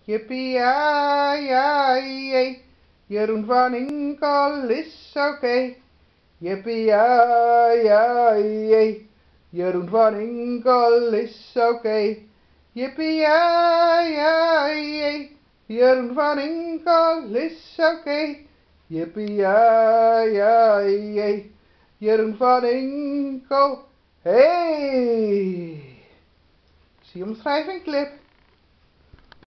Jippie, ja, jee. Jeroen van Inkel is oké. Jippie, ja, jee. Jeroen van Inkel is oké. Jippie, ja, jee. Jeroen van Inkel is oké. Jippie, ja, jee. Jeroen van Inkel, hey! Zie je omschrijving, clip?